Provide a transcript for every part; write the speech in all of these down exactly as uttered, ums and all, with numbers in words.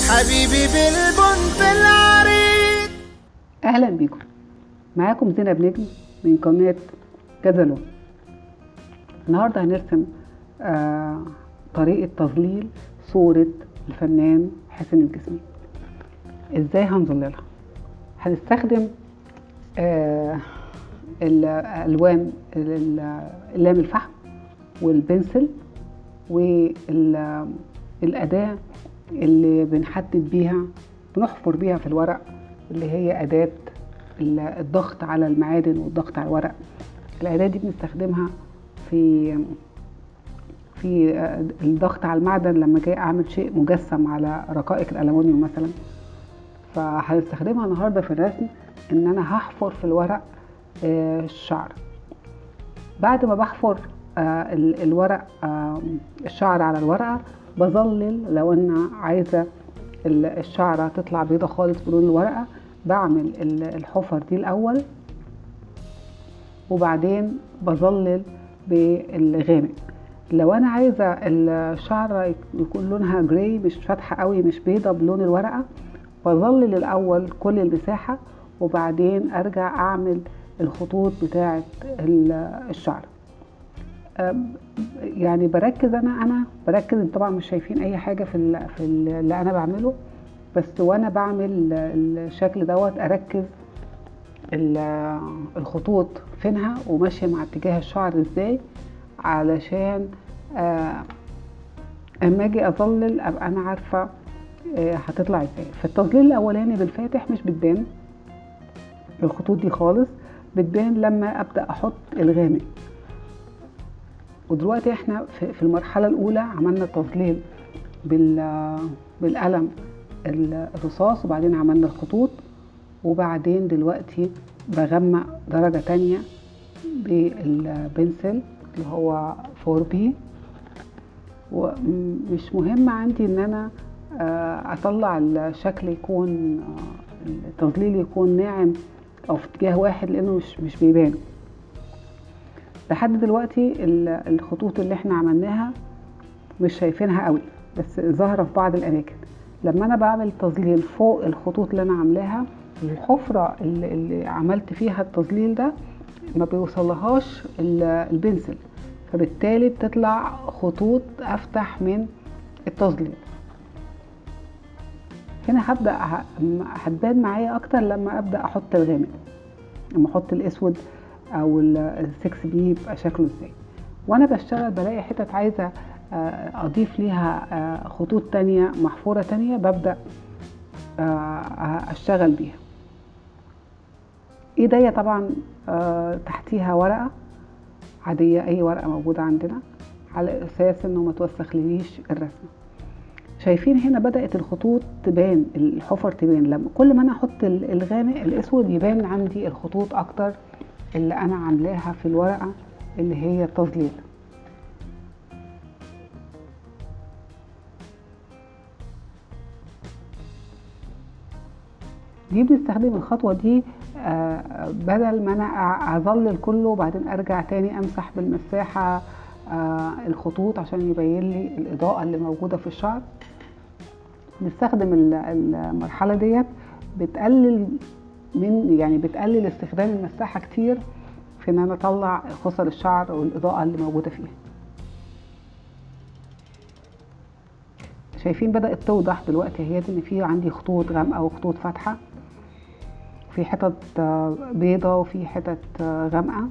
حبيبي بالبنط العريض. اهلا بيكم، معاكم زينب نجم من قناة كذا لون. النهارده هنرسم آه طريقة تظليل صورة الفنان حسين الجسمي. ازاي هنظللها؟ هنستخدم آه الالوان اللام الفحم والبنسل والاداة اللي بنحدد بيها بنحفر بيها في الورق، اللي هي اداة الضغط على المعادن والضغط على الورق. الاداة دي بنستخدمها في في الضغط على المعدن لما جاي اعمل شيء مجسم على رقائق الالومنيوم مثلا. فهنستخدمها النهارده في الرسم ان انا هحفر في الورق الشعر. بعد ما بحفر الورق الشعر على الورقه بظلل. لو انا عايزه الشعره تطلع بيضه خالص بلون الورقه بعمل الحفر دي الاول، وبعدين بظلل بالغامق. لو انا عايزه الشعره يكون لونها جراي مش فاتحه قوي مش بيضه بلون الورقه بظلل الاول كل المساحه وبعدين ارجع اعمل الخطوط بتاعه الشعر. يعني بركز انا انا بركز. طبعا مش شايفين اي حاجه في في اللي انا بعمله، بس وانا بعمل الشكل دوت اركز الخطوط فينها وماشيه مع اتجاه الشعر ازاي، علشان اما اجي اظلل ابقى انا عارفه هتطلع ازاي. فالتظليل الاولاني بالفاتح مش بتبان الخطوط دي خالص، بتبان لما ابدا احط الغامق. ودلوقتي احنا في المرحله الاولى عملنا تظليل بالقلم الرصاص وبعدين عملنا الخطوط، وبعدين دلوقتي بغمق درجه تانية بالبنسل اللي هو فور بي. ومش مهم عندي ان انا اطلع الشكل يكون التظليل يكون ناعم او في اتجاه واحد لانه مش مش بيبان. لحد دلوقتي الخطوط اللي احنا عملناها مش شايفينها قوي بس ظاهره في بعض الاماكن. لما انا بعمل تظليل فوق الخطوط اللي انا عاملاها، الحفره اللي, اللي عملت فيها التظليل ده ما بيوصلهاش البنسل، فبالتالي بتطلع خطوط افتح من التظليل. هنا هبدا هتبان معايا اكتر لما ابدا احط الغامق، لما احط الاسود او السكس بي يبقى شكله ازاي. وانا بشتغل بلاقي حتت عايزه اضيف ليها خطوط تانية محفوره تانية ببدا اشتغل بيها. ايديا طبعا تحتيها ورقه عاديه، اي ورقه موجوده عندنا، على اساس انه ما توسخليش الرسمه. شايفين هنا بدات الخطوط تبان، الحفر تبان. لما كل ما انا احط الغامق الاسود يبان عندي الخطوط اكتر اللي انا عاملاها في الورقه اللي هي التظليل. دي بنستخدم الخطوه دي آه بدل ما انا اظلل كله وبعدين ارجع تاني امسح بالمساحه آه الخطوط عشان يبين لي الاضاءه اللي موجوده في الشعر. نستخدم المرحله ديت بتقلل من يعني بتقلل استخدام المساحه كتير في ان انا اطلع خصل الشعر والاضاءه اللي موجوده فيها. شايفين بدات توضح دلوقتي اهي ان في عندي خطوط غامقه وخطوط فاتحه، في حتت بيضه وفي حتت غامقه.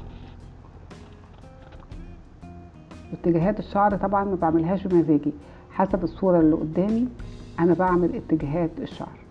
اتجاهات الشعر طبعا ما بعملهاش بمزاجي، حسب الصوره اللي قدامي انا بعمل اتجاهات الشعر.